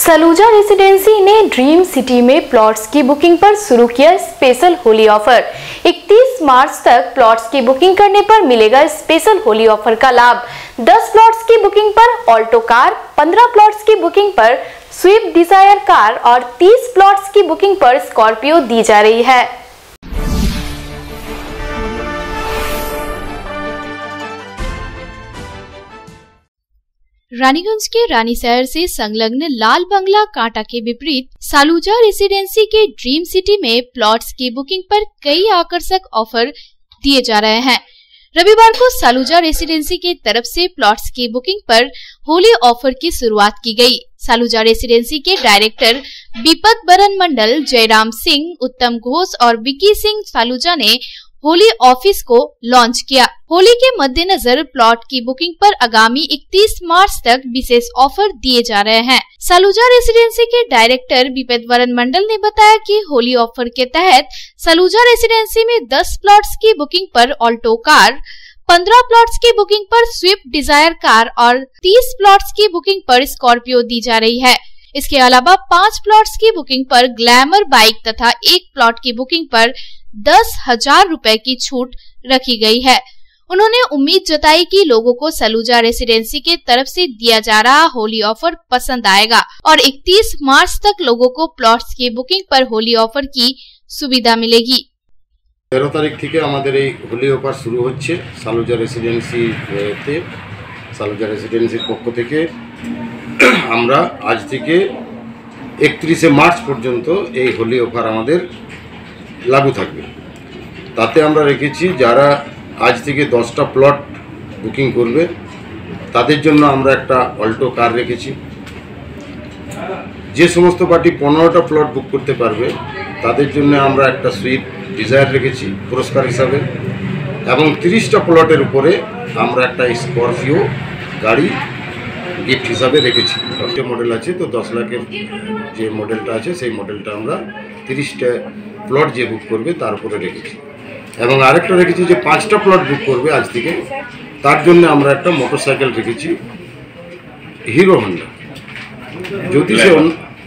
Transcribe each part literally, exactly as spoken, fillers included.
Saluja Residency ने Dream City में plots की बुकिंग पर शुरू किया स्पेशल होली ऑफर। इकतीस मार्च तक प्लॉट्स की बुकिंग करने पर मिलेगा स्पेशल होली ऑफर का लाभ। दस प्लॉट्स की बुकिंग पर ऑल्टो कार, पंद्रह प्लॉट्स की बुकिंग पर स्विफ्ट डिजायर कार और तीस प्लॉट्स की बुकिंग पर स्कॉर्पियो दी जा रही है। रानीगंज के रानीशहर से संलग्न लाल बंगला कांटा के विपरीत सालूजा रेसिडेंसी के ड्रीम सिटी में प्लॉट्स की बुकिंग पर कई आकर्षक ऑफर दिए जा रहे हैं। रविवार को सालूजा रेसिडेंसी के तरफ से प्लॉट्स की बुकिंग पर होली ऑफर की शुरुआत की गई। सालूजा रेसिडेंसी के डायरेक्टर विपत बरन मंडल, जयराम सिंह, उत्तम घोष और विकी सिंह सालूजा ने होली ऑफिस को लॉन्च किया। होली के मद्देनजर प्लॉट की बुकिंग पर आगामी इकतीस मार्च तक विशेष ऑफर दिए जा रहे हैं। सालूजा रेसिडेंसी के डायरेक्टर विपत बरन मंडल ने बताया कि होली ऑफर के तहत सालूजा रेसिडेंसी में दस प्लॉट्स की बुकिंग पर ऑल्टो कार, पंद्रह प्लॉट्स की बुकिंग पर स्विफ्ट डिजायर कार और तीस प्लॉट्स की बुकिंग पर स्कॉर्पियो दी जा रही है। इसके अलावा पाँच प्लॉट्स की बुकिंग पर ग्लैमर बाइक तथा एक प्लॉट की बुकिंग पर दस हजार रूपए की छूट रखी गई है। उन्होंने उम्मीद जताई कि लोगों को सलूजा रेसिडेंसी के तरफ से दिया जा रहा होली ऑफर पसंद आएगा और इकतीस मार्च तक लोगों को प्लॉट्स की बुकिंग पर होली ऑफर की सुविधा मिलेगी। तेरह तारीख থেকে আমাদের এই হোলি অফার শুরু হচ্ছে সালুজা রেসিডেন্সিতে। সালুজা রেসিডেন্সির পক্ষ থেকে আমরা আজ থেকে একত্রিশে মার্চ পর্যন্ত এই হোলি অফার আমাদের লাগু থাকবে। তাতে আমরা রেখেছি যারা আজ থেকে দশটা প্লট বুকিং করবে তাদের জন্য আমরা একটা অল্টো কার রেখেছি। যে সমস্ত পার্টি পনেরোটা প্লট বুক করতে পারবে তাদের জন্য আমরা একটা সুইফট ডিজায়ার রেখেছি পুরস্কার হিসাবে, এবং তিরিশটা প্লটের উপরে আমরা একটা স্করপিও গাড়ি গিফট হিসাবে রেখেছি। দশটা মডেল আছে, তো দশ লাখের যে মডেলটা আছে সেই মডেলটা আমরা তিরিশটা প্লট যে বুক করবে তার উপরে রেখেছি। এবং আরেকটা রেখেছি যে পাঁচটা প্লট বুক করবে আজ থেকে তার জন্য আমরা একটা মোটরসাইকেল রেখেছি হিরো হন্ডা। যদি সে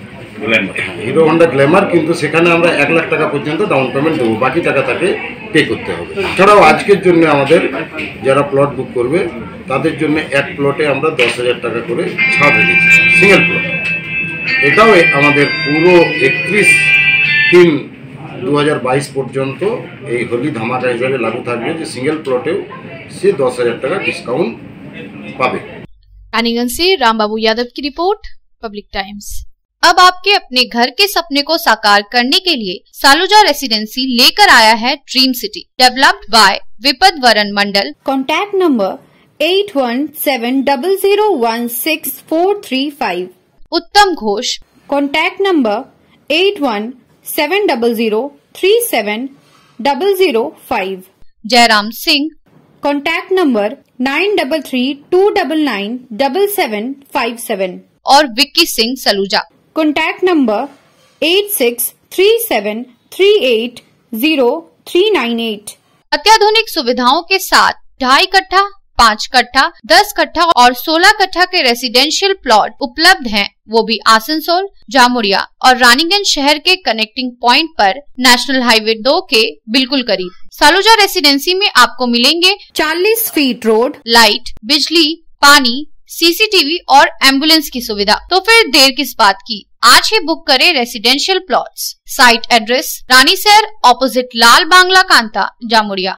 হিরো হন্ডা গ্ল্যামার, কিন্তু সেখানে আমরা এক লাখ টাকা পর্যন্ত ডাউন পেমেন্ট দেবো, বাকি টাকা তাকে পে করতে হবে। এছাড়াও আজকের জন্য আমাদের যারা প্লট বুক করবে তাদের জন্য এক প্লটে আমরা দশ হাজার টাকা করে ছাড় রেখেছি সিঙ্গেল প্লট। এটাও আমাদের পুরো একত্রিশ তিন দু হাজার বাইশ পর্যন্ত এই হোলি ধামাকা হিসাবে লাগু থাকবে যে সিঙ্গেল প্লটেও সে दस हज़ार টাকা डिस्काउंट पावे। रानीगंज से रामबाबू यादव की रिपोर्ट, पब्लिक टाइम्स। अब आपके अपने घर के सपने को साकार करने के लिए सालूजा रेसिडेंसी लेकर आया है dream city, developed by Vipat Varan Mandal. Contact number eight one seven double zero one six four three five. Uttam Ghosh. Contact number eight one seven double zero three seven double zero five. Jairam Singh. Contact number nine double three two double nine double seven five seven. और Vicky Singh Saluja. Contact number eight six three seven three eight zero three nine eight. अत्याधुनिक सुविधाओं के साथ ढाई कट्ठा, पाँच कट्ठा, दस कट्ठा और सोलह कट्ठा के रेसिडेंशियल प्लॉट उपलब्ध हैं, वो भी आसनसोल, जामुड़िया और रानीगंज शहर के कनेक्टिंग पॉइंट पर नेशनल हाईवे दो के बिल्कुल करीब। सालूजा रेसिडेंसी में आपको मिलेंगे चालीस फीट रोड, लाइट, बिजली, पानी, सीसीटीवी और एम्बुलेंस की सुविधा। तो फिर देर किस बात की, आज ही बुक करें residential plots. Site address Ranishahar, opposite Lal Bangla Kanta, Jamuria.